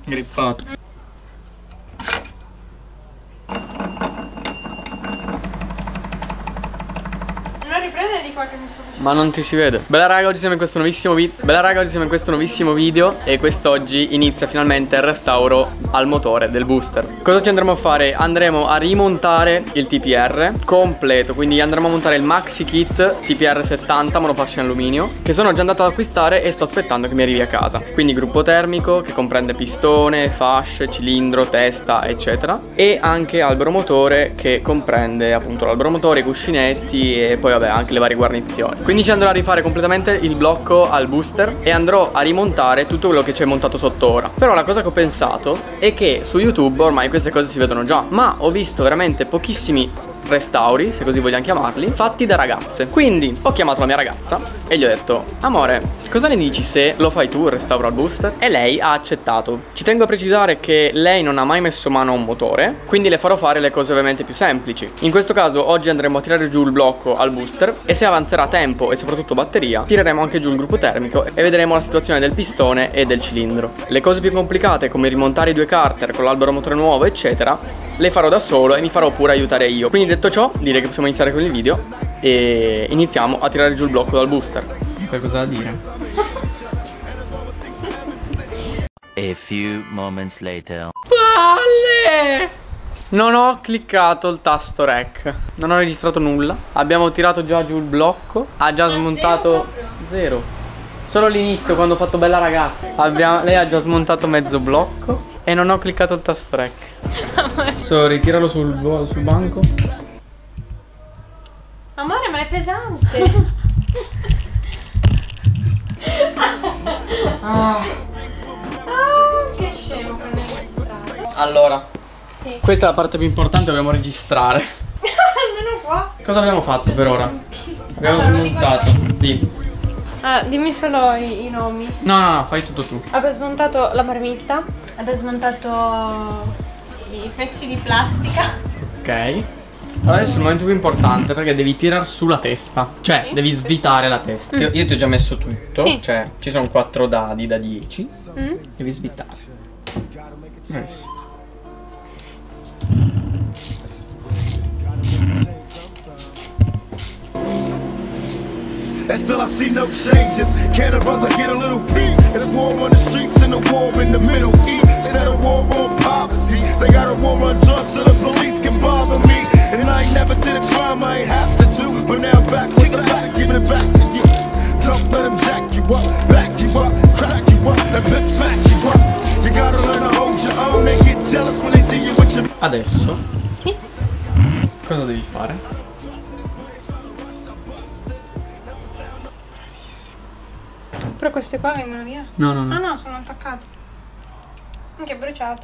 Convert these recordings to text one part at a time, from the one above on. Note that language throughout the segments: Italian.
Grippato. Non riprendere di qua che mi sto facendo. Ma non ti si vede. Bella raga, oggi siamo in questo nuovissimo video. E quest'oggi inizia finalmente il restauro al motore del booster. Cosa ci andremo a fare? Andremo a rimontare il TPR completo. Quindi andremo a montare il maxi kit TPR 70 monofascia in alluminio, che sono già andato ad acquistare e sto aspettando che mi arrivi a casa. Quindi gruppo termico che comprende pistone, fasce, cilindro, testa eccetera. E anche albero motore che comprende appunto l'albero motore, i cuscinetti e poi vabbè anche le varie guarnizioni. Quindi ci andrò a rifare completamente il blocco al booster e andrò a rimontare tutto quello che c'è montato sotto ora. Però la cosa che ho pensato è che su YouTube ormai queste cose si vedono già, ma ho visto veramente pochissimi restauri, se così vogliamo chiamarli, fatti da ragazze. Quindi ho chiamato la mia ragazza e gli ho detto: amore, cosa ne dici se lo fai tu il restauro al booster? E lei ha accettato. Ci tengo a precisare che lei non ha mai messo mano a un motore, quindi le farò fare le cose ovviamente più semplici. In questo caso oggi andremo a tirare giù il blocco al booster e se avanzerà tempo e soprattutto batteria tireremo anche giù il gruppo termico e vedremo la situazione del pistone e del cilindro. Le cose più complicate come rimontare i due carter con l'albero motore nuovo eccetera le farò da solo e mi farò pure aiutare io. Quindi detto ciò, direi che possiamo iniziare con il video e iniziamo a tirare giù il blocco dal booster. Qualcosa da dire? A few moments later. Palle! Non ho cliccato il tasto rec, non ho registrato nulla. Abbiamo tirato già giù il blocco. Ha già smontato zero. Solo l'inizio quando ho fatto bella ragazza. Lei ha già smontato mezzo blocco e non ho cliccato il tasto rec. Ritiralo sul banco. Amore, ma è pesante. Che scemo quando è registrato. Allora, Sì. questa è la parte più importante, dobbiamo registrare. Almeno qua. Cosa abbiamo fatto per ora? Abbiamo smontato. Sì. Dimmi solo i nomi. No, fai tutto tu. Abbiamo smontato la marmitta. Abbiamo smontato i pezzi di plastica. Ok. Adesso è il momento più importante perché devi tirar su la testa. Cioè, Sì, devi svitare la testa. Io ti ho già messo tutto. Sì. Cioè, ci sono 4 dadi da 10. Devi svitare. Bravissimo. And still I see no changes. Can a brother get a little peace? It's war on the streets and a war in the Middle East. Instead of war on poverty, they got a war on drugs so the police can bother me. And I ain't never did a crime I ain't have to do. But now I'm back with the facts, giving it back to you. Don't let them jack you up, back you up, crack you up, and pimp smack you up. You gotta learn to hold your own. They get jealous when they see you with your... Adesso Sì. cosa devi fare? Però queste qua vengono via. No. Ah no, sono attaccate. Anche bruciato.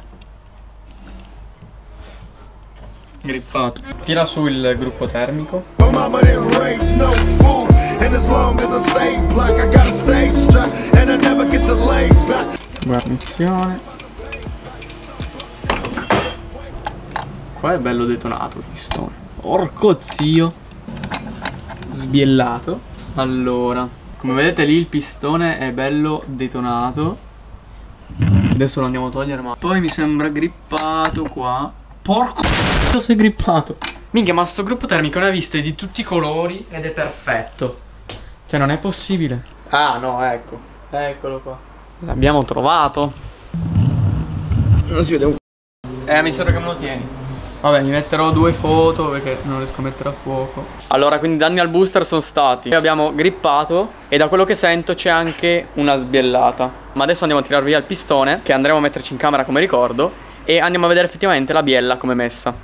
Grippato. Tira su il gruppo termico. My mama didn't raise no fool. And as long as I stay black, I got a stage strap. And I never get to lay back. Guarnizione. Qua è bello detonato il pistone. Porco zio. Sbiellato. Allora, come vedete lì il pistone è bello detonato. Adesso lo andiamo a togliere, ma poi mi sembra grippato qua. Porco zio, sei grippato. Minchia, ma sto gruppo termico ne ha viste di tutti i colori ed è perfetto. Cioè non è possibile. Ah no, ecco. Eccolo qua. L'abbiamo trovato. Non si vede un mi serve che me lo tieni. Vabbè, mi metterò 2 foto perché non riesco a mettere a fuoco. Allora, quindi i danni al booster sono stati: abbiamo grippato e da quello che sento c'è anche una sbiellata. Ma adesso andiamo a tirar via il pistone, che andremo a metterci in camera come ricordo, e andiamo a vedere effettivamente la biella come è messa.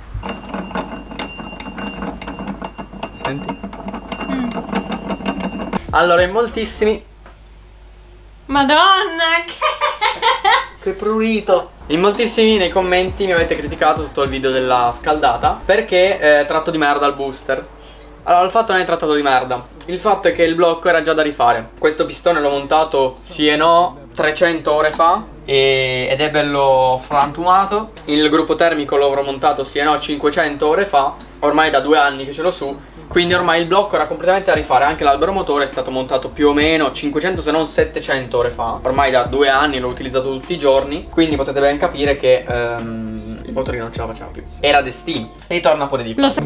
Senti? Allora, in moltissimi... Madonna, Che prurito! In moltissimi nei commenti mi avete criticato sotto il video della scaldata perché tratto di merda il booster. Allora, il fatto non è trattato di merda. Il fatto è che il blocco era già da rifare. Questo pistone l'ho montato sì e no 300 ore fa ed è bello frantumato. Il gruppo termico l'avrò montato sì e no 500 ore fa. Ormai da 2 anni che ce l'ho su Quindi ormai il blocco era completamente da rifare. Anche l'albero motore è stato montato più o meno 500 se non 700 ore fa. Ormai da 2 anni l'ho utilizzato tutti i giorni, quindi potete ben capire che il motorino non ce la faceva più. Era destino. E ritorna pure di più. Lo so.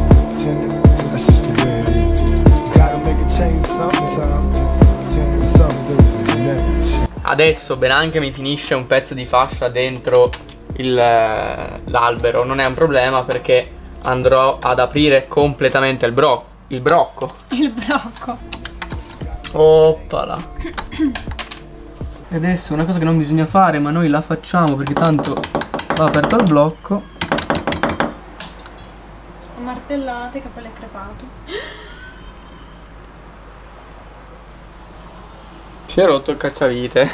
Adesso benanche mi finisce un pezzo di fascia dentro l'albero, non è un problema perché andrò ad aprire completamente il brocco. Il brocco. Oppala. E adesso una cosa che non bisogna fare, ma noi la facciamo perché tanto va aperto il blocco. Martellate che poi l'hai crepato. Si è rotto il cacciavite.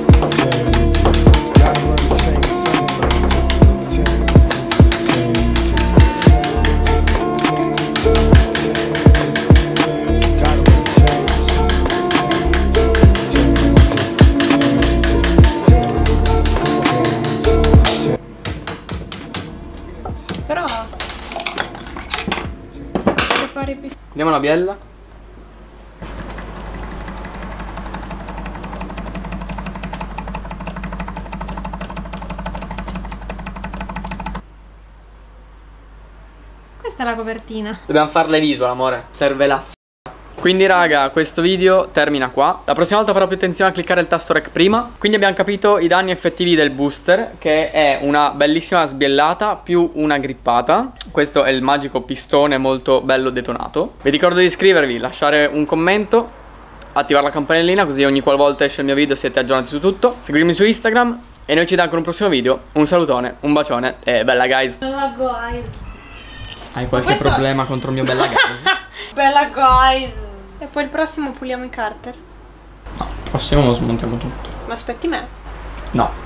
Però per fare i Andiamo alla biella. Questa è la copertina. Dobbiamo farle visual, amore. Serve la Quindi raga, questo video termina qua. La prossima volta farò più attenzione a cliccare il tasto rec prima. Quindi abbiamo capito i danni effettivi del booster, che è una bellissima sbiellata più una grippata. Questo è il magico pistone molto bello detonato. Vi ricordo di iscrivervi, lasciare un commento, attivare la campanellina così ogni qualvolta esce il mio video siete aggiornati su tutto. Seguirmi su Instagram e noi ci vediamo con un prossimo video. Un salutone, un bacione e bella guys. Bella guys. Hai qualche problema contro il mio bella guys? Bella guys. E poi il prossimo puliamo i carter. No, il prossimo lo smontiamo tutto. Ma aspetti me. No.